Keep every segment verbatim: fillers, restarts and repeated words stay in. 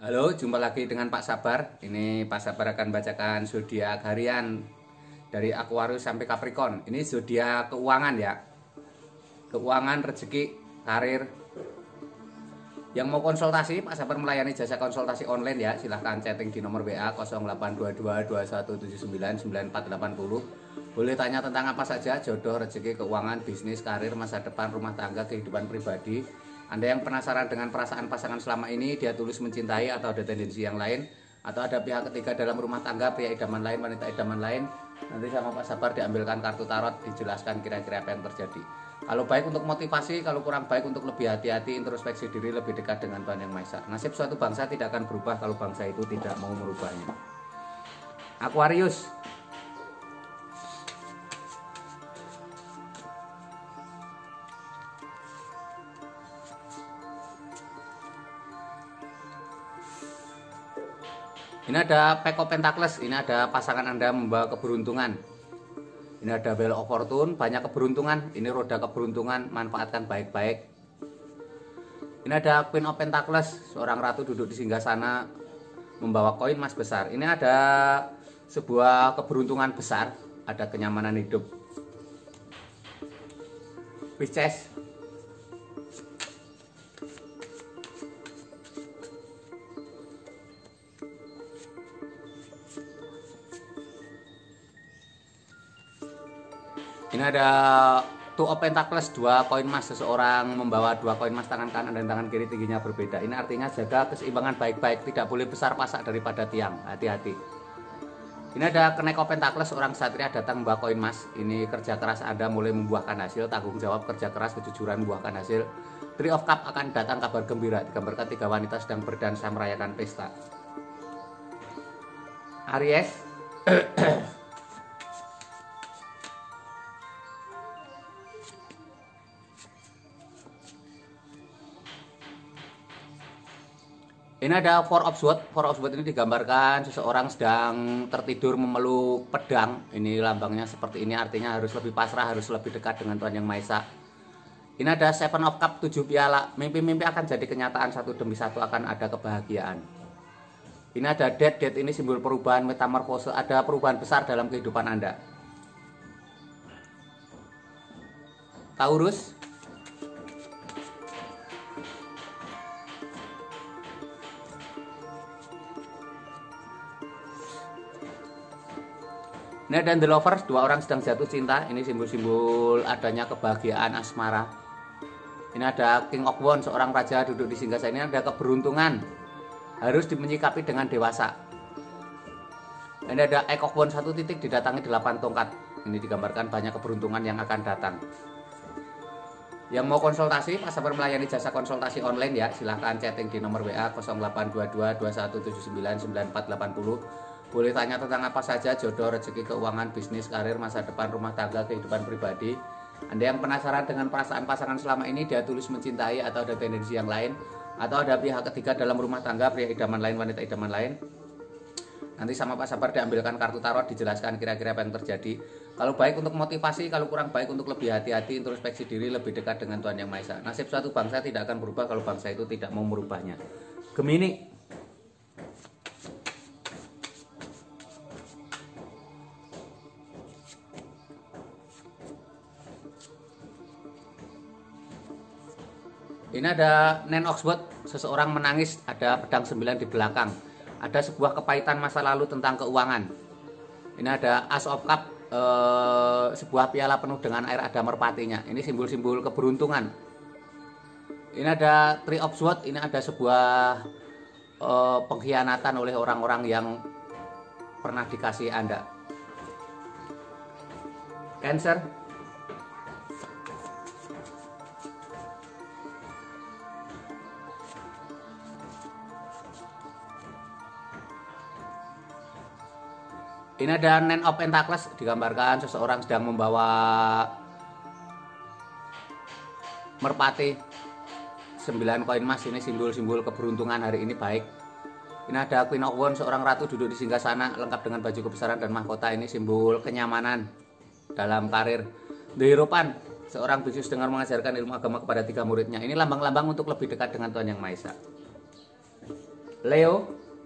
Halo, jumpa lagi dengan Pak Sabar. Ini Pak Sabar akan bacakan zodiak harian dari Aquarius sampai Capricorn. Ini zodiak keuangan ya. Keuangan, rezeki, karir. Yang mau konsultasi, Pak Sabar melayani jasa konsultasi online ya. Silahkan chatting di nomor W A nol delapan dua dua dua satu tujuh sembilan sembilan empat delapan nol. Boleh tanya tentang apa saja, jodoh, rezeki, keuangan, bisnis, karir, masa depan, rumah tangga, kehidupan pribadi. Anda yang penasaran dengan perasaan pasangan selama ini, dia tulus mencintai atau ada tendensi yang lain, atau ada pihak ketiga dalam rumah tangga, pria idaman lain, wanita idaman lain, nanti sama Pak Sabar diambilkan kartu tarot, dijelaskan kira-kira apa yang terjadi. Kalau baik untuk motivasi, kalau kurang baik untuk lebih hati-hati, introspeksi diri, lebih dekat dengan Tuhan Yang Maha Esa. Nasib suatu bangsa tidak akan berubah kalau bangsa itu tidak mau merubahnya. Aquarius. Ini ada Pack of Pentacles, ini ada pasangan Anda membawa keberuntungan. Ini ada Wheel of Fortune, banyak keberuntungan. Ini roda keberuntungan, manfaatkan baik-baik. Ini ada Queen of Pentacles, seorang ratu duduk di singgasana membawa koin emas besar. Ini ada sebuah keberuntungan besar, ada kenyamanan hidup. Pisces. Ini ada Two of Pentacles, dua koin emas. Seseorang membawa dua koin emas, tangan kanan dan tangan kiri tingginya berbeda. Ini artinya jaga keseimbangan baik-baik, tidak boleh besar pasak daripada tiang, hati-hati. Ini ada Knight of Pentacles, seorang satria datang membawa koin emas. Ini kerja keras Anda mulai membuahkan hasil, tanggung jawab, kerja keras, kejujuran membuahkan hasil. Three of Cup akan datang kabar gembira, digambarkan tiga wanita sedang berdansa merayakan pesta. Aries. Ini ada Four of Swords. Four of Swords ini digambarkan seseorang sedang tertidur memeluk pedang. Ini lambangnya seperti ini, artinya harus lebih pasrah, harus lebih dekat dengan Tuhan Yang Maha Esa. Ini ada Seven of Cup, tujuh piala. Mimpi-mimpi akan jadi kenyataan, satu demi satu akan ada kebahagiaan. Ini ada Death. Death ini simbol perubahan, metamorfose. Ada perubahan besar dalam kehidupan Anda. Taurus. Ini ada The Lovers, dua orang sedang jatuh cinta. Ini simbol-simbol adanya kebahagiaan asmara. Ini ada King of Wands, seorang raja duduk di singgasana. Ini ada keberuntungan, harus menyikapi dengan dewasa. Ini ada Eight of Wands, satu titik didatangi delapan tongkat. Ini digambarkan banyak keberuntungan yang akan datang. Yang mau konsultasi, Pak Sabar melayani jasa konsultasi online ya. Silahkan chatting di nomor W A nol delapan dua dua dua satu tujuh sembilan sembilan empat delapan nol. Boleh tanya tentang apa saja, jodoh, rezeki, keuangan, bisnis, karir, masa depan, rumah tangga, kehidupan pribadi. Anda yang penasaran dengan perasaan pasangan selama ini, dia tulus mencintai atau ada tendensi yang lain, atau ada pihak ketiga dalam rumah tangga, pria idaman lain, wanita idaman lain, nanti sama Pak Sabar diambilkan kartu tarot, dijelaskan kira-kira apa yang terjadi. Kalau baik untuk motivasi, kalau kurang baik untuk lebih hati-hati, introspeksi diri, lebih dekat dengan Tuhan Yang Maha Esa. Nasib suatu bangsa tidak akan berubah kalau bangsa itu tidak mau merubahnya. Gemini. Ini ada Nine of Swords, seseorang menangis, ada pedang sembilan di belakang. Ada sebuah kepahitan masa lalu tentang keuangan. Ini ada Ace of Cup, eh, sebuah piala penuh dengan air, ada merpatinya. Ini simbol-simbol keberuntungan. Ini ada Three of Swords, ini ada sebuah eh, pengkhianatan oleh orang-orang yang pernah dikasih Anda. Cancer. Ini ada Nine of Pentacles, digambarkan seseorang sedang membawa merpati, sembilan koin emas. Ini simbol-simbol keberuntungan hari ini baik. Ini ada Queen of Wands, seorang ratu duduk di singgasana lengkap dengan baju kebesaran dan mahkota. Ini simbol kenyamanan dalam karir. The Hierophant, seorang biksu dengar mengajarkan ilmu agama kepada tiga muridnya. Ini lambang-lambang untuk lebih dekat dengan Tuhan Yang Maha Esa. Leo.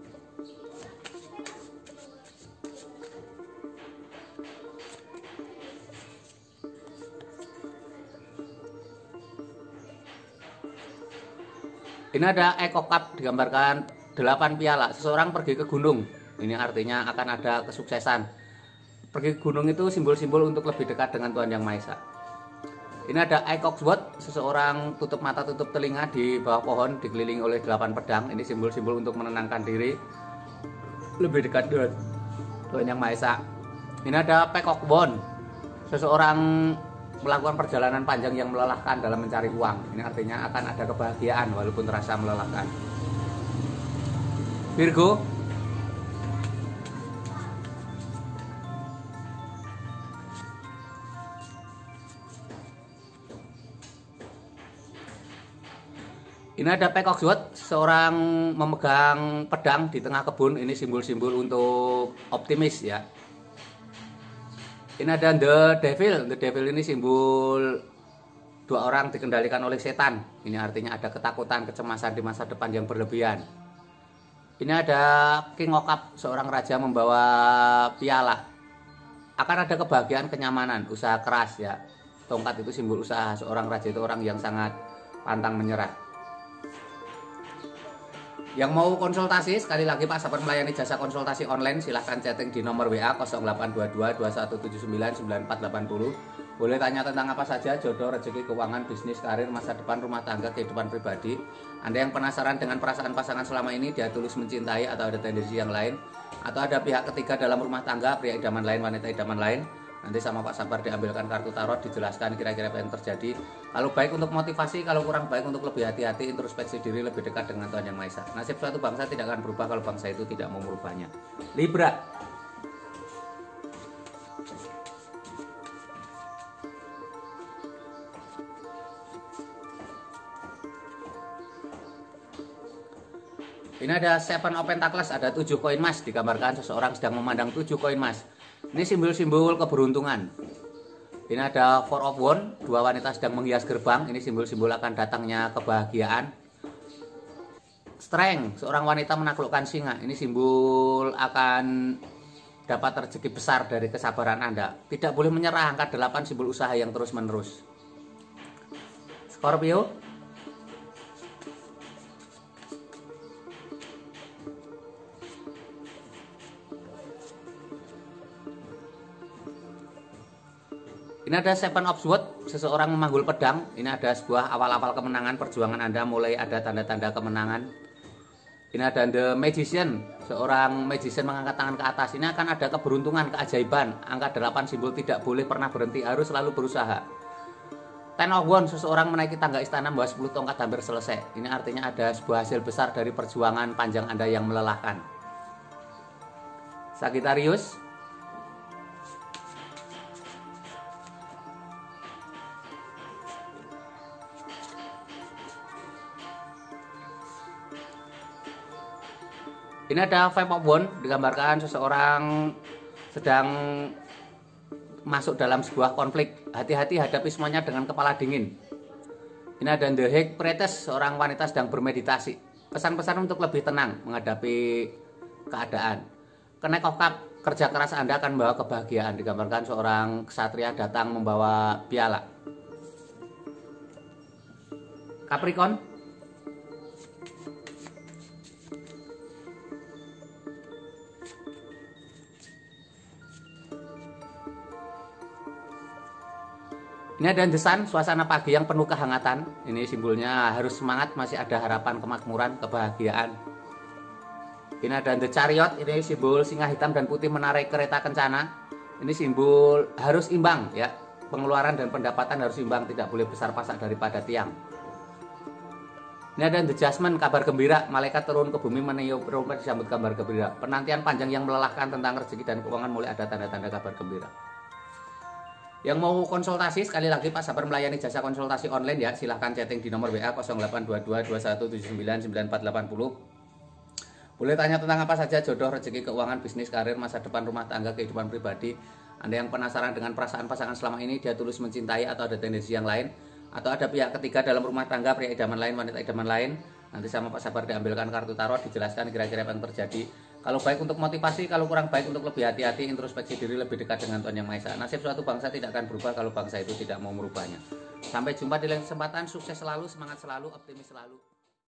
Ini ada Eco Cup digambarkan delapan piala. Seseorang pergi ke gunung. Ini artinya akan ada kesuksesan. Pergi ke gunung itu simbol-simbol untuk lebih dekat dengan Tuhan Yang Maha Esa. Ini ada Eco Sword. Seseorang tutup mata, tutup telinga di bawah pohon dikelilingi oleh delapan pedang. Ini simbol-simbol untuk menenangkan diri, lebih dekat dengan Tuhan Yang Maha Esa. Ini ada Peacock Bone. Seseorang melakukan perjalanan panjang yang melelahkan dalam mencari uang. Ini artinya akan ada kebahagiaan walaupun terasa melelahkan. Virgo. Ini ada Peacock Sword, seorang memegang pedang di tengah kebun. Ini simbol-simbol untuk optimis ya. Ini ada The Devil. The Devil ini simbol dua orang dikendalikan oleh setan. Ini artinya ada ketakutan, kecemasan di masa depan yang berlebihan. Ini ada King of Cup, seorang raja membawa piala. Akan ada kebahagiaan, kenyamanan, usaha keras ya. Tongkat itu simbol usaha. Seorang raja itu orang yang sangat pantang menyerah. Yang mau konsultasi, sekali lagi Pak Sabar melayani jasa konsultasi online. Silahkan chatting di nomor W A nol delapan dua dua dua satu tujuh sembilan sembilan empat delapan nol. Boleh tanya tentang apa saja, jodoh, rezeki, keuangan, bisnis, karir, masa depan, rumah tangga, kehidupan pribadi. Anda yang penasaran dengan perasaan pasangan selama ini, dia tulus mencintai atau ada tendensi yang lain, atau ada pihak ketiga dalam rumah tangga, pria idaman lain, wanita idaman lain, nanti sama Pak Sabar diambilkan kartu tarot, dijelaskan kira-kira apa yang terjadi. Kalau baik untuk motivasi, kalau kurang baik untuk lebih hati-hati, introspeksi diri, lebih dekat dengan Tuhan Yang Maha Esa. Nasib suatu bangsa tidak akan berubah kalau bangsa itu tidak mau merubahnya. Libra. Ini ada Seven of Pentacles, ada tujuh koin emas, digambarkan seseorang sedang memandang tujuh koin emas. Ini simbol-simbol keberuntungan. Ini ada Four of Wands, dua wanita sedang menghias gerbang. Ini simbol-simbol akan datangnya kebahagiaan. Strength, seorang wanita menaklukkan singa. Ini simbol akan dapat rezeki besar dari kesabaran Anda. Tidak boleh menyerah, angka delapan simbol usaha yang terus-menerus. Scorpio. Ini ada Seven of Swords, seseorang memanggul pedang. Ini ada sebuah awal-awal kemenangan, perjuangan Anda mulai ada tanda-tanda kemenangan. Ini ada The Magician, seorang magician mengangkat tangan ke atas. Ini akan ada keberuntungan, keajaiban. Angka delapan simbol tidak boleh pernah berhenti, harus selalu berusaha. Ten of Wands, seseorang menaiki tangga istana membawa sepuluh tongkat hampir selesai. Ini artinya ada sebuah hasil besar dari perjuangan panjang Anda yang melelahkan. Sagittarius. Ini ada Five of Wands, digambarkan seseorang sedang masuk dalam sebuah konflik. Hati-hati hadapi semuanya dengan kepala dingin. Ini ada The High Priestess, seorang wanita sedang bermeditasi. Pesan-pesan untuk lebih tenang menghadapi keadaan. Knight of Cup, kerja keras Anda akan membawa kebahagiaan. Digambarkan seorang ksatria datang membawa piala. Capricorn. Ini ada The Sun, suasana pagi yang penuh kehangatan. Ini simbolnya harus semangat, masih ada harapan, kemakmuran, kebahagiaan. Ini ada The Chariot, ini simbol singa hitam dan putih menarik kereta kencana. Ini simbol harus imbang ya. Pengeluaran dan pendapatan harus imbang, tidak boleh besar pasak daripada tiang. Ini ada The Judgment, kabar gembira. Malaikat turun ke bumi meniup trompet disambut kabar gembira. Penantian panjang yang melelahkan tentang rezeki dan keuangan mulai ada tanda-tanda kabar gembira. Yang mau konsultasi, sekali lagi Pak Sabar melayani jasa konsultasi online ya. Silahkan chatting di nomor W A nol delapan dua dua dua satu tujuh sembilan sembilan empat delapan nol. Boleh tanya tentang apa saja, jodoh, rezeki, keuangan, bisnis, karir, masa depan, rumah tangga, kehidupan pribadi. Anda yang penasaran dengan perasaan pasangan selama ini, dia tulus mencintai atau ada tendensi yang lain, atau ada pihak ketiga dalam rumah tangga, pria idaman lain, wanita idaman lain. Nanti sama Pak Sabar diambilkan kartu tarot, dijelaskan kira-kira apa yang terjadi. Kalau baik untuk motivasi, kalau kurang baik untuk lebih hati-hati, introspeksi diri, lebih dekat dengan Tuhan Yang Maha Esa. Nasib suatu bangsa tidak akan berubah kalau bangsa itu tidak mau merubahnya. Sampai jumpa di lain kesempatan, sukses selalu, semangat selalu, optimis selalu.